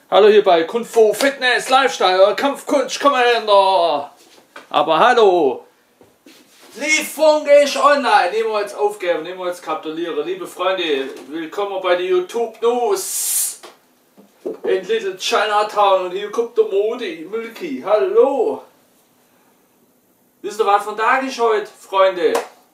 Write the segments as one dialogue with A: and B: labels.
A: Hallo hier bei Kung Fu Fitness Lifestyle Kampfkunst Commander. Aber hallo, Lieferung ist online. Nehmen wir jetzt aufgeben, nehmen wir jetzt kapitulieren. Liebe Freunde, willkommen bei der YouTube News in Little Chinatown. Und hier kommt der Modi Milky. Hallo. Wisst ihr, was von Tag ist heute, Freunde?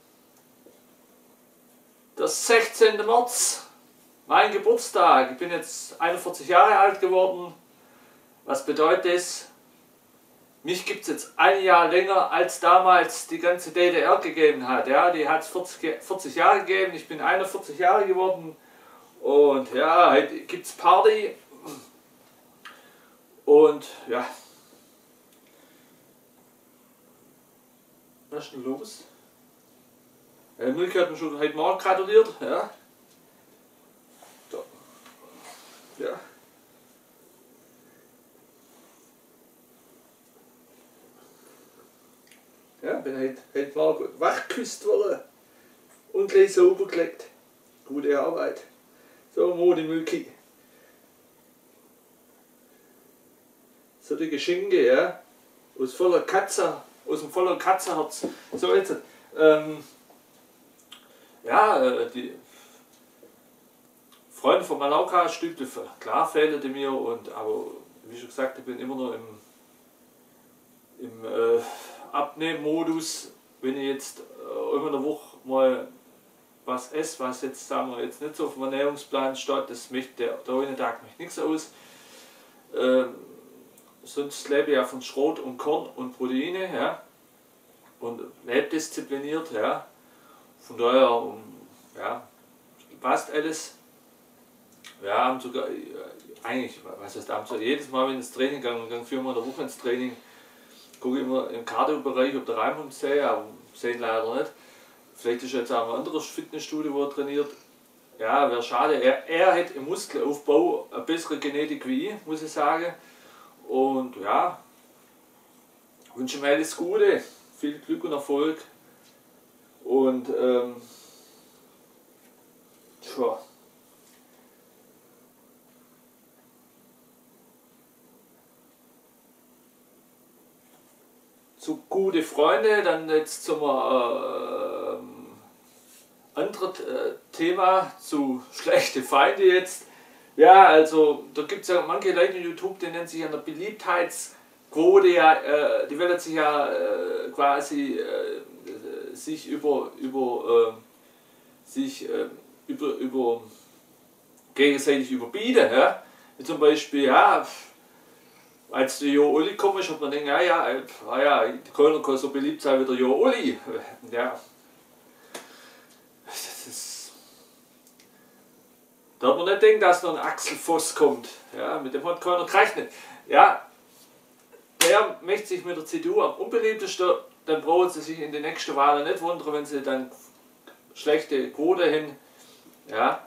A: Der 16. März. Mein Geburtstag. Ich bin jetzt 41 Jahre alt geworden. Was bedeutet das? Mich gibt es jetzt ein Jahr länger, als damals die ganze DDR gegeben hat. Ja, die hat es 40 Jahre gegeben. Ich bin 41 Jahre geworden. Und ja, heute gibt es Party. Und ja. Was ist denn los? Milke hat mir schon heute Morgen gratuliert. Ja. Ja. Ja, bin heute mal wachgeküsst worden und gleich sauber gelegt. Gute Arbeit. So, Modi Milky. So die Geschenke, ja. Aus dem vollen Katzenherz. So jetzt. Die Freunde von Malauka Stücke, klar fehlen die mir, aber wie schon gesagt, ich bin immer noch im Abnehmmodus. Wenn ich jetzt immer eine Woche mal was esse, was jetzt, sagen wir, jetzt nicht so auf dem Ernährungsplan steht, das macht der eine Tag mich nichts aus. Sonst lebe ich ja von Schrot und Korn und Proteine, ja, und lebe diszipliniert, ja. Von daher, ja, passt alles. Wir haben sogar, eigentlich, was heißt, jedes Mal, wenn ich ins Training gehe, und gehe 4-mal in der Woche ins Training, gucke ich immer im Cardio-Bereich, ob der Raimund sehe, aber sehen leider nicht. Vielleicht ist jetzt auch ein anderes Fitnessstudio, wo er trainiert. Ja, wäre schade. Er hat im Muskelaufbau eine bessere Genetik wie ich, muss ich sagen. Und ja, wünsche mir alles Gute, viel Glück und Erfolg. Und tja. Zu gute Freunde, dann jetzt zum anderen Thema, zu schlechte Feinde jetzt. Ja, also da gibt es ja manche Leute in YouTube, die nennen sich an der Beliebtheitsquote, ja, die werden sich ja quasi sich gegenseitig überbieten. Ja? Wie zum Beispiel, ja, als der Jo Olli gekommen ist, hat man gedacht, die Kölner kann so beliebt sein wie der Jo Olli. Ja. Da hat man nicht gedacht, dass noch ein Axel Voss kommt. Ja, mit dem hat keiner gerechnet. Ja, der möchte sich mit der CDU am unbeliebtesten, dann brauchen sie sich in den nächsten Wahlen nicht wundern, wenn sie dann schlechte Quote hin. Ja,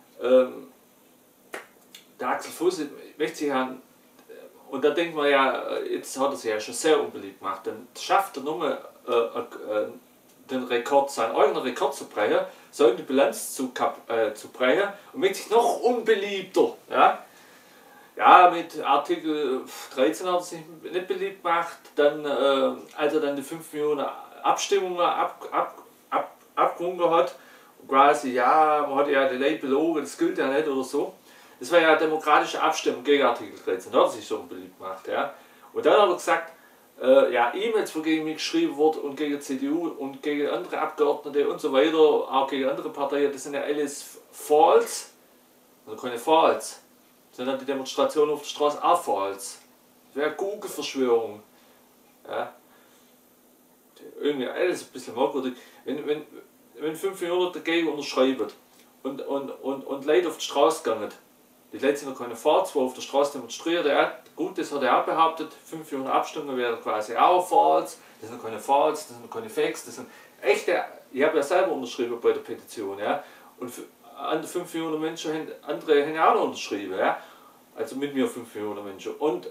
A: der Axel Voss möchte sich an. Und da denkt man ja, jetzt hat er sich ja schon sehr unbeliebt gemacht. Dann schafft er nur den Rekord, seinen eigenen Rekord zu brechen, seine Bilanz zu brechen und macht sich noch unbeliebter. Ja? Ja, mit Artikel 13 hat er sich nicht beliebt gemacht, dann, als er dann die 5 Millionen Abstimmungen abgewunken hat, quasi, ja, man hat ja die Leute belogen, das gilt ja nicht oder so. Das war ja eine demokratische Abstimmung gegen Artikel 13, da hat er sich so unbeliebt gemacht. Ja. Und dann hat er gesagt, ja, E-Mails, wo gegen mich geschrieben wird und gegen die CDU und gegen andere Abgeordnete und so weiter, auch gegen andere Parteien, das sind ja alles false, also keine false, sondern die Demonstrationen auf der Straße auch false. Das wäre Google-Verschwörung. Ja. Irgendwie alles ein bisschen merkwürdig. Wenn 5 Millionen dagegen unterschreiben und Leute auf die Straße gehen, die Leute sind noch keine Fahrt, wo auf der Straße demonstriert. Gut, das hat er auch behauptet, 5 Millionen Abstimmungen wären quasi auch Falls, das sind keine Falls, das sind keine Fakes, das sind echte. Ich habe ja selber unterschrieben bei der Petition. Ja, und 5 Millionen Menschen, andere haben auch noch unterschrieben. Ja, also mit mir 5 Millionen Menschen. Und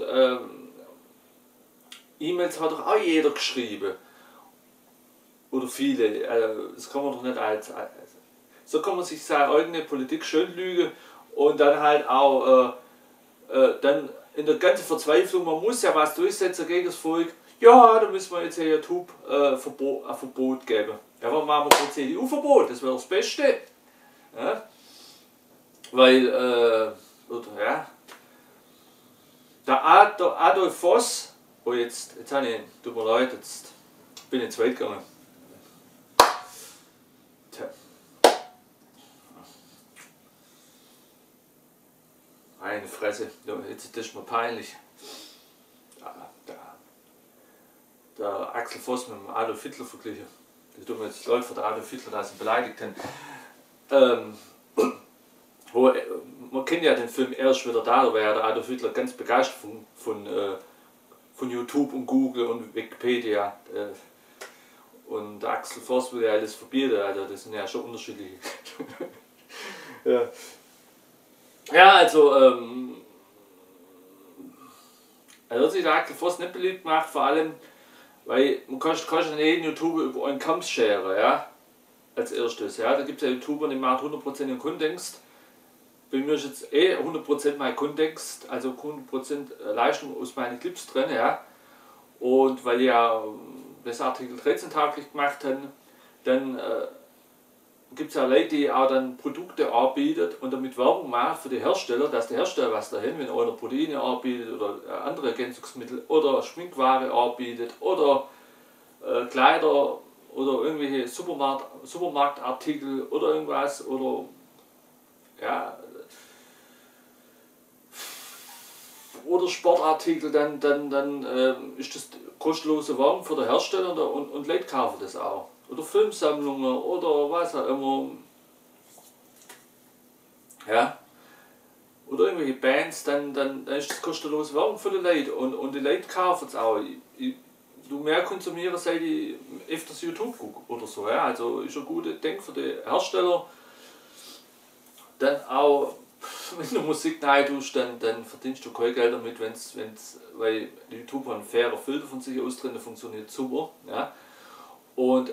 A: E-Mails hat doch auch jeder geschrieben. Oder viele. Das kann man doch nicht als. So kann man sich seine eigene Politik schön lügen. Und dann halt auch dann in der ganzen Verzweiflung, man muss ja was durchsetzen gegen das Volk, ja, da müssen wir jetzt hier YouTube ein Verbot geben. Ja, warum machen wir ein CDU-Verbot? Das wäre das Beste. Ja? Weil, ja, der Adolf Voss, oh jetzt habe ich, tut mir leid, jetzt bin ich zu weit gegangen. Tja. Meine Fresse, jetzt ist mir peinlich. Der Axel Voss mit dem Adolf Hitler verglichen. Das tun wir jetzt Leute von der Adolf Hitler, da sie beleidigt haben. Man kennt ja den Film erst wieder da war ja der Adolf Hitler ganz begeistert von YouTube und Google und Wikipedia. Und der Axel Voss will ja alles verbieten, also das sind ja schon unterschiedliche. Ja. Ja, also hat sich der Axel Voss nicht beliebt gemacht, vor allem, weil man kann nicht jeden YouTuber über einen Kamm scheren, ja, als erstes. Ja. Da gibt es ja YouTuber, die machen 100% Kontext. Bei mir ist jetzt 100% mein Kontext, also 100% Leistung aus meinen Clips drin, ja. Und weil ja das Artikel 13 taglich gemacht haben, dann gibt es ja Leute, die auch dann Produkte anbieten und damit Werbung machen für die Hersteller, dass der Hersteller was dahin, wenn einer Proteine anbietet oder andere Ergänzungsmittel oder Schminkware anbietet oder Kleider oder irgendwelche Supermarktartikel oder irgendwas oder ja, oder Sportartikel, dann ist das kostenlose Werbung für den Hersteller und Leute kaufen das auch. Oder Filmsammlungen oder was auch immer. Ja. Oder irgendwelche Bands, dann ist das kostenlose Werbung für die Leute und die Leute kaufen es auch. Du mehr konsumieren, seit ich öfters YouTube gucke oder so. Ja. Also ist ein guter Denk für die Hersteller. Dann auch, wenn du Musik rein tust, dann verdienst du kein Geld damit, weil YouTube einen fairen Filter von sich aus drin funktioniert super. Ja. Und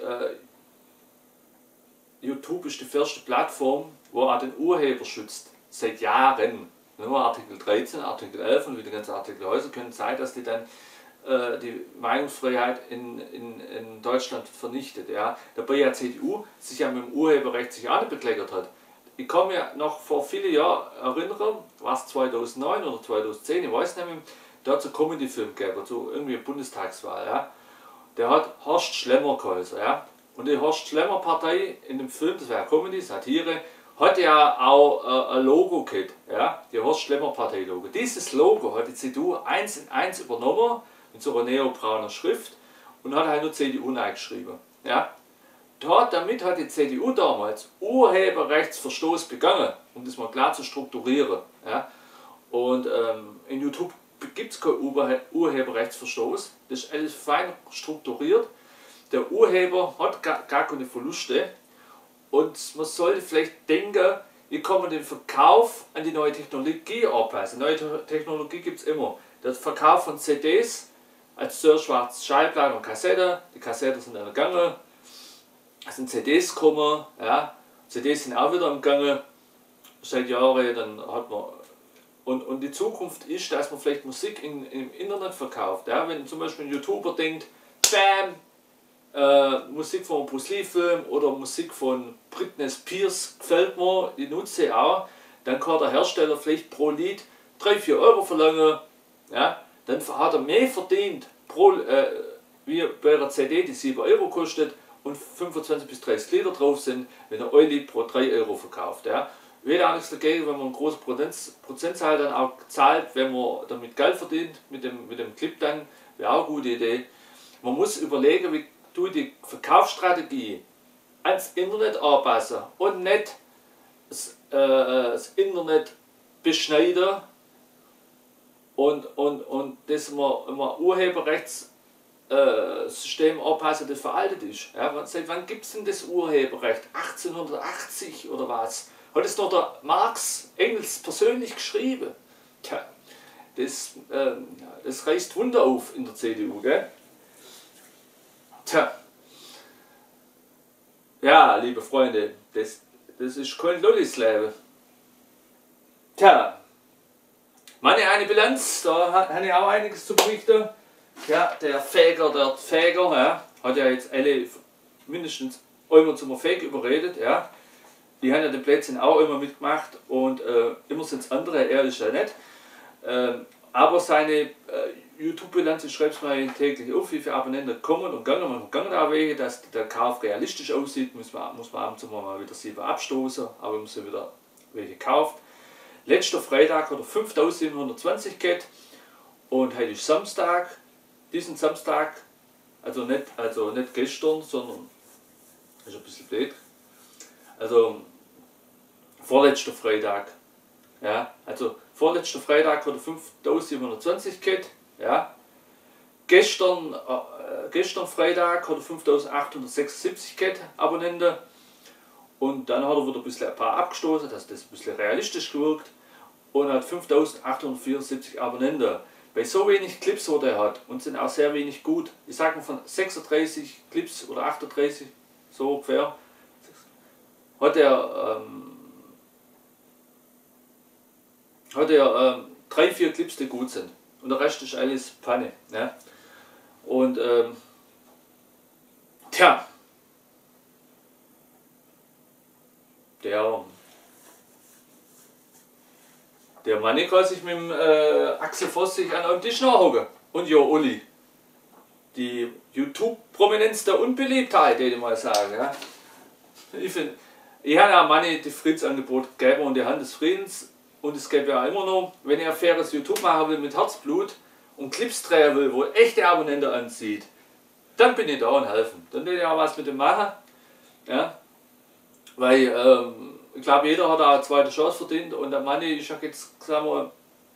A: YouTube ist die erste Plattform, wo auch den Urheber schützt. Seit Jahren. Nur Artikel 13, Artikel 11 und wie die ganzen Artikel heute können sein, dass die dann die Meinungsfreiheit in Deutschland vernichtet. Ja. Dabei ja CDU sich ja mit dem Urheberrecht sich auch nicht bekleckert hat. Ich kann mich noch vor vielen Jahren erinnern, was 2009 oder 2010, ich weiß nicht mehr, da hat es einen Comedy-Film gegeben, so irgendwie eine Bundestagswahl. Ja. Der hat Horst Schlemmer geheißen. Ja. Und die Horst Schlemmer Partei in dem Film, das war ja Comedy, Satire, hat ja auch ein Logo gehabt. Ja. Die Horst Schlemmer Partei Logo. Dieses Logo hat die CDU 1 in 1 übernommen, mit so einer neobrauner Schrift und hat halt nur CDU eingeschrieben. Ja. Damit hat die CDU damals Urheberrechtsverstoß begangen, um das mal klar zu strukturieren. Ja. Und in YouTube gibt es keinen Urheberrechtsverstoß, das ist alles fein strukturiert. Der Urheber hat gar keine Verluste und man sollte vielleicht denken, wie kann man den Verkauf an die neue Technologie anpassen. Neue Technologie gibt es immer. Der Verkauf von CDs als sehr schwarzes Schallplatte und Kassette, die Kassetten sind dann gegangen. Es sind CDs gekommen, ja. CDs sind auch wieder im Gange seit Jahren, dann hat man und die Zukunft ist, dass man vielleicht Musik im Internet verkauft. Ja. Wenn zum Beispiel ein YouTuber denkt, bam, Musik von einem Bruce Lee Film oder Musik von Britney Spears gefällt mir, die nutze ich auch, dann kann der Hersteller vielleicht pro Lied 3-4 Euro verlangen, ja. Dann hat er mehr verdient wie bei einer CD, die 7 Euro kostet, und 25 bis 30 Lieder drauf sind, wenn er ein Lied pro 3 Euro verkauft. Ja. Ich will auch nichts dagegen, wenn man eine große Prozentzahl dann auch zahlt, wenn man damit Geld verdient, mit dem Clip dann, wäre auch eine gute Idee. Man muss überlegen, wie du die Verkaufsstrategie ans Internet anpassen und nicht das Internet beschneiden und das immer Urheberrechtssystem anpassen, das veraltet ist. Ja, seit wann gibt es denn das Urheberrecht? 1880 oder was? Hat es doch der Marx Engels persönlich geschrieben? Tja, das reißt Wunder auf in der CDU, gell? Tja. Ja, liebe Freunde, das ist kein Lollisleben. Tja, Meine eine Bilanz, da habe ich auch einiges zu berichten. Ja, der Fäger, ja, hat ja jetzt alle mindestens einmal zum Fäger überredet. Ja. Die haben ja den Plätzchen auch immer mitgemacht und immer sind es andere, er ist ja nicht. Aber seine YouTube-Bilanz, ich schreibe es mal täglich auf, wie viele Abonnenten kommen und gehen auch Wege, dass der Kauf realistisch aussieht, muss man ab und zu mal wieder 7 abstoßen, aber wenn man wieder welche kauft. Letzter Freitag hat er 5720 gehabt und heute ist Samstag. Diesen Samstag, also nicht gestern, sondern ist ein bisschen blöd. Also vorletzter Freitag. Ja, also vorletzter Freitag hat er 5720 gehabt. Ja. Gestern Freitag hat er 5876 gehabt, Abonnenten. Und dann hat er wieder ein paar abgestoßen, dass das ein bisschen realistisch gewirkt. Und hat 5874 Abonnenten. Bei so wenig Clips, die er hat, und sind auch sehr wenig gut, ich sage mal von 36 Clips oder 38, so ungefähr, hat er 3-4 Clips, die gut sind. Und der Rest ist alles Panne. Ja? Und tja, der Mann kann sich mit dem Axel Voss sich an einem Tisch nachhocken. Und ja, Uli. Die YouTube-Prominenz der Unbeliebtheit, würde ich mal sagen. Ja? Ich habe ja Manni das Friedensangebot gegeben und die Hand des Friedens. Und es gäbe ja immer noch, wenn ich ein faires YouTube machen will mit Herzblut und Clips drehen will, wo echte Abonnenten anzieht, dann bin ich da und helfen. Dann will ich auch was mit dem machen. Ja? Weil ich glaube, jeder hat auch eine zweite Chance verdient und der Manni ist ja jetzt, sagen wir,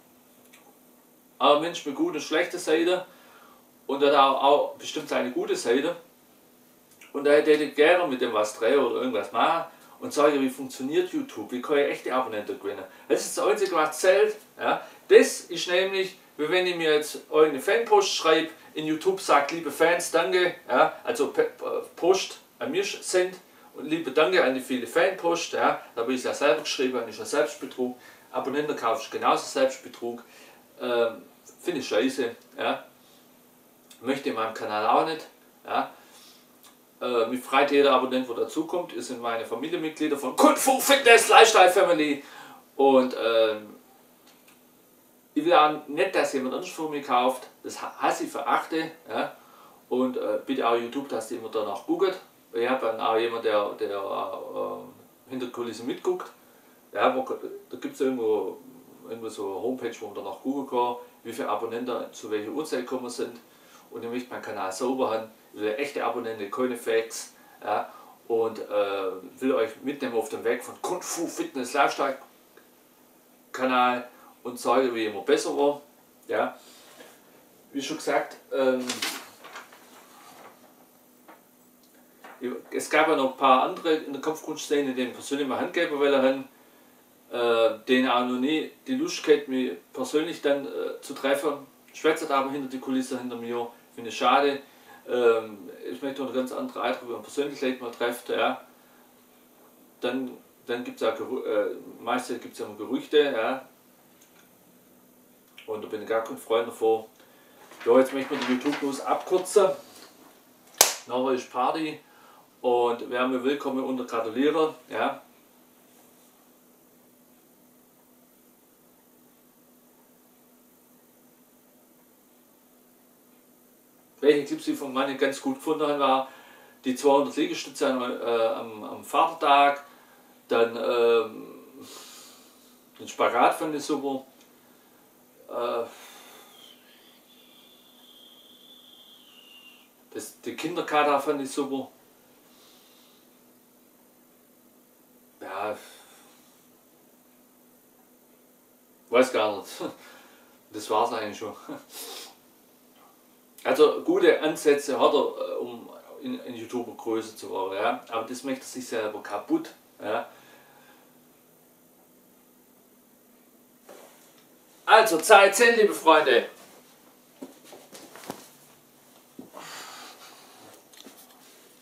A: ein Mensch mit guten und schlechten Seiten und hat auch bestimmt seine gute Seite. Und da hätte ich gerne mit dem was drehen oder irgendwas machen und sagen, wie funktioniert YouTube, wie kann ich echte Abonnenten gewinnen. Das ist das Einzige, was zählt. Ja. Das ist nämlich, wie wenn ich mir jetzt irgendeine Fanpost schreibe, in YouTube sagt, liebe Fans, danke, ja, also Post an mich sendet. Und liebe Danke an die viele Fanpost, ja, da habe ich es ja selber geschrieben, ist ja Selbstbetrug. Abonnenten kaufst du genauso Selbstbetrug. Finde ich scheiße. Ja. Möchte in meinem Kanal auch nicht. Ja. Mich freut jeder Abonnent, der dazukommt. Ihr sind meine Familienmitglieder von Kung Fu Fitness Lifestyle Family. Und ich will auch nicht, dass jemand anders von mir kauft. Das hasse ich, verachte. Ja. Und bitte auch YouTube, dass ihr immer danach googelt. Ich habe dann auch jemanden, der hinter der Kulisse mitguckt. Ja, da gibt es irgendwo so eine Homepage, wo man danach googeln kann, wie viele Abonnenten zu welcher Uhrzeit gekommen sind. Und ich möchte meinen Kanal sauber haben. Ich will echte Abonnenten, keine Fakes. Ja, und will euch mitnehmen auf den Weg von Kung Fu Fitness Lifestyle Kanal und zeige, wie immer besser war. Ja. Wie schon gesagt, es gab ja noch ein paar andere in der Kampfkunstszene, denen persönlich mal Hand geben wollen, denen auch noch nie die Lust gehabt, mich persönlich dann zu treffen. Schwätzt aber hinter die Kulisse hinter mir, finde ich schade. Ich möchte noch eine ganz andere Eindruck, wenn man persönlich Leute mal trifft. Ja. Dann gibt es auch meistens gibt es ja Gerüchte. Ja. Und da bin ich gar kein Freund davon. Ja, jetzt möchte ich die YouTube-News abkürzen. Nachher ist Party. Und wer mir will, kann mir unter gratulieren. Ja. Welche Clips ich von Manni ganz gut gefunden habe, war die 200 Liegestütze am Vatertag. Dann den Spagat fand ich super. Die Kinderkata fand ich super. Ja, weiß gar nicht. Das war es eigentlich schon. Also gute Ansätze hat er, um in YouTuber größer zu werden, ja? Aber das möchte er sich selber kaputt. Ja? Also Zeit, liebe Freunde.